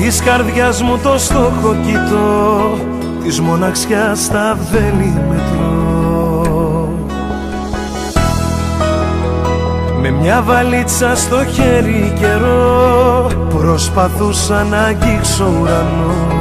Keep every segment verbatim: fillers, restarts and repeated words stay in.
της καρδιάς μου το στόχο κοιτώ, της μοναξιάς τα βέλη μετρώ. Με μια βαλίτσα στο χέρι καιρό προσπαθούσα να αγγίξω ουρανό,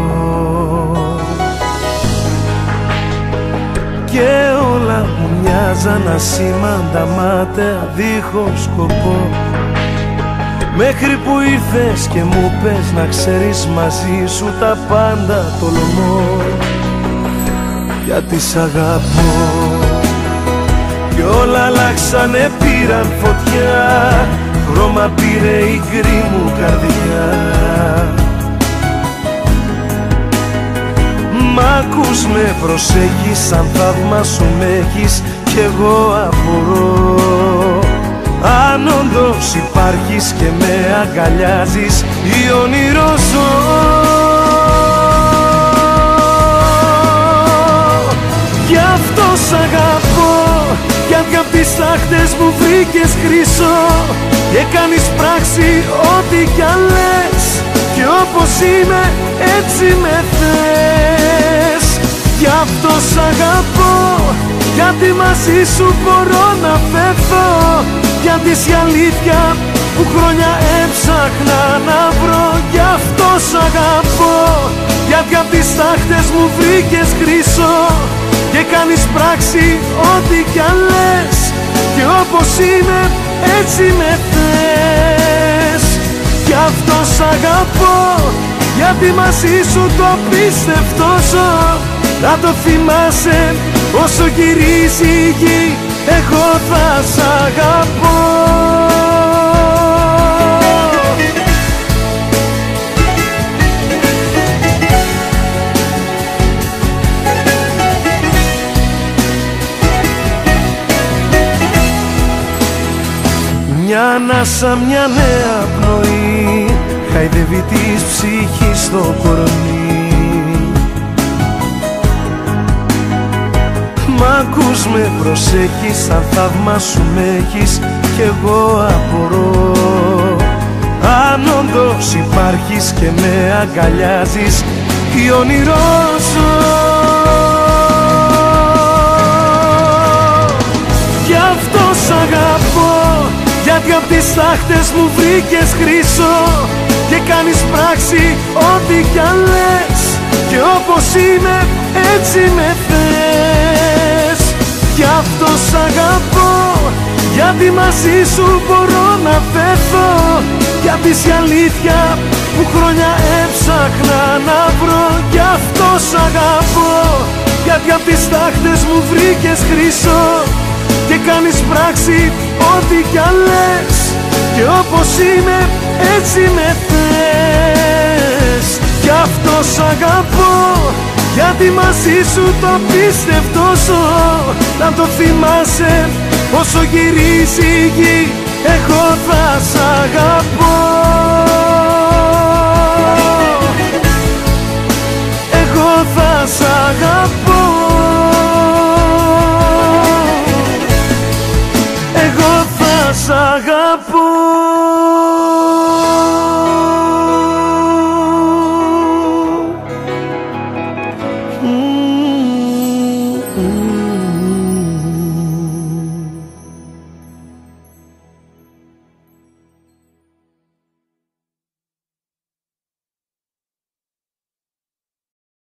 και όλα μου μοιάζαν ασήμαντα μάταια δίχως σκοπό, μέχρι που ήρθες και μου πες να ξέρεις μαζί σου τα πάντα τολμώ, γιατί σ' αγαπώ. Κι όλα αλλάξανε, πήραν φωτιά, χρώμα πήρε η γκρι μου καρδιά. Μ' ακούς, με προσέχεις, σαν θαύμα σου με έχεις, κι εγώ απορώ αν όντως υπάρχεις και με αγκαλιάζεις ή όνειρο ζω. Γι' αυτό σ' αγαπώ, γιατί απ' τις τάχτες μου βρήκες χρυσό και κάνεις πράξη ό,τι κι αν λες, και όπως είμαι έτσι με θες. Γι' αυτό σ' αγαπώ, γιατί μαζί σου μπορώ να φεύγω, γιατί η αλήθεια που χρόνια έψαχνα να βρω. Γι' αυτό σ' αγαπώ, γιατί απ' τις τάχτες μου βρήκες χρυσό και κάνεις πράξη ό,τι κι αν λες, και όπως είμαι έτσι με θες. Γι' αυτό σ' αγαπώ, γιατί μαζί σου το απίστευτο ζω. Να το θυμάσαι όσο γυρίζει η γη, εγώ θα σ' αγαπώ. Μια ανάσα, μια νέα πνοή χαϊδεύει της ψυχής το κορμί. Μ' ακούς, με προσέχεις, σαν θαύμα σου με έχεις, κι εγώ απορώ αν όντως υπάρχεις και με αγκαλιάζεις ή όνειρο ζω. Γι' αυτό σ' αγαπώ, γιατί απ' τις τάχτες μου βρήκες χρυσό και κάνεις πράξη ό,τι κι αν λες, και όπως είμαι έτσι με θες. Γι' αυτό σ' αγαπώ, γιατί μαζί σου μπορώ να φεύγω, γιατί η αλήθεια που χρόνια έψαχνα να βρω. Γι' αυτό σ' αγαπώ, γιατί απ' τις τάχτες μου βρήκες χρυσό και κάνεις πράξη ό,τι κι αν λες, και όπως είμαι έτσι με θες. Γι' αυτό σ' αγαπώ, γιατί μαζί σου το απίστευτο ζω. Να το θυμάσαι όσο γυρίζει η γη, εγώ θα σ' αγαπώ.